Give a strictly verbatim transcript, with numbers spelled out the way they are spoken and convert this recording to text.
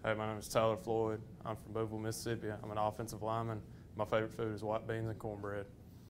Hey, my name is Tyler Floyd. I'm from Bovill, Mississippi. I'm an offensive lineman. My favorite food is white beans and cornbread.